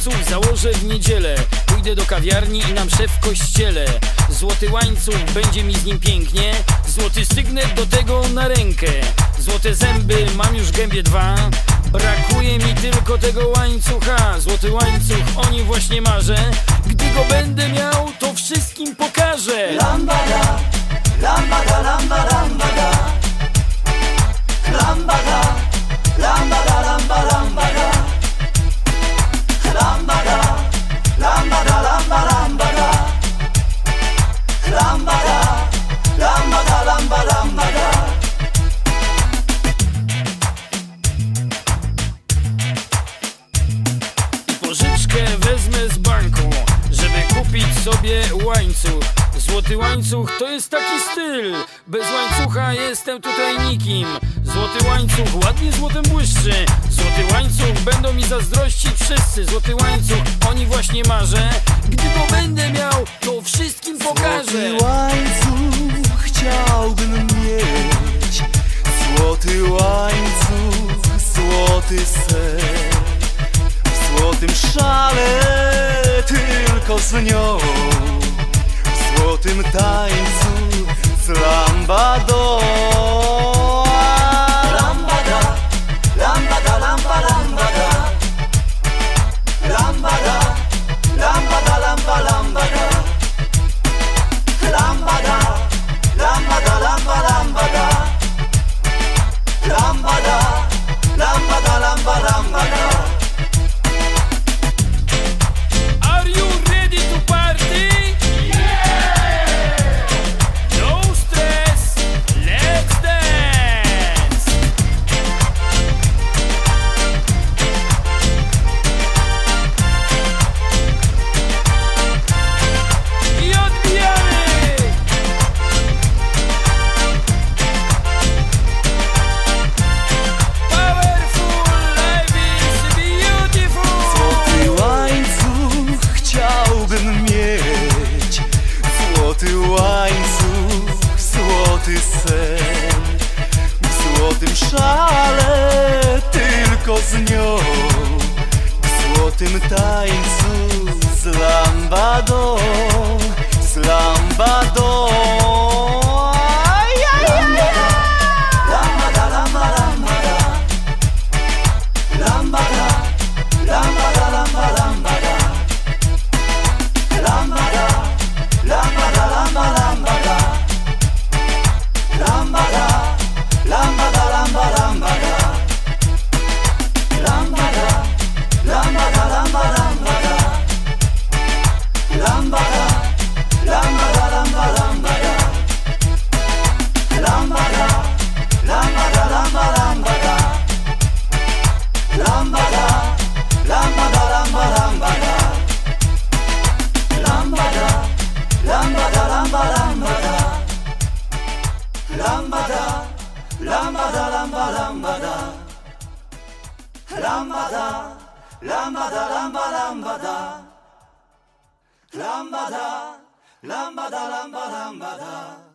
łańcuch założę w niedzielę. Pójdę do kawiarni i nam szef w kościele. Złoty łańcuch, będzie mi z nim pięknie. Złoty sygnet do tego na rękę. Złote zęby, mam już w gębie 2. Brakuje mi tylko tego łańcucha. Złoty łańcuch, o nim właśnie marzę. Gdy go będę miał, to wszystkim pokażę. Lambada, lambada, lambada, lambada. Lambada, lambada, lambada, lambada. Lambada, lambada, lambada, lambada. Lambada, lambada, lambada, lambada. Pożyczkę wezmę z banku, żeby kupić sobie łańcuch. Złoty łańcuch to jest taki styl. Bez łańcucha jestem tutaj nikim. Złoty łańcuch ładnie złotem błyszczy. Złoty łańcuch będą mi zazdrościć wszyscy. Złoty łańcuch, o nim właśnie marzę. Gdy go będę miał, to wszystkim pokażę. Złoty łańcuch chciałbym mieć. Złoty łańcuch, złoty sen. W złotym szale tylko z nią. W złotym tańcu z lambadą. Lambada, lambada, lambada, lambada. Lambada, lambada, lambada, lambada. Lambada, lambada, lambada, lambada. Lambada, lambada, lambada, lambada. Are you ready to party? Yeah! No stress, let's dance! I odbijamy! Powerful, life is beautiful! Złoty łańcuch chciałbym mieć. Złoty łańcuch, złoty sen. W złotym szale tylko z nią. W złotym tańcu z lambadą. Z lambadą. Lambada, lambada, lambada. Lambada, lambada, lambada, lambada. Lambada, lambada, lambada, lambada. Lambada, lambada, lambada, lambada. Lambada, lambada, lambada, lambada. Lambada, lambada, lambada, lambada. Lambada, lambada, lambada, lambada. Lambada, lambada, lambada, lambada. Lambada, lambada, lambada, lambada. Lambada, lambada, lambada, lambada. Lambada, lambada, lambada, lambada. Lambada, lambada, lambada, lambada.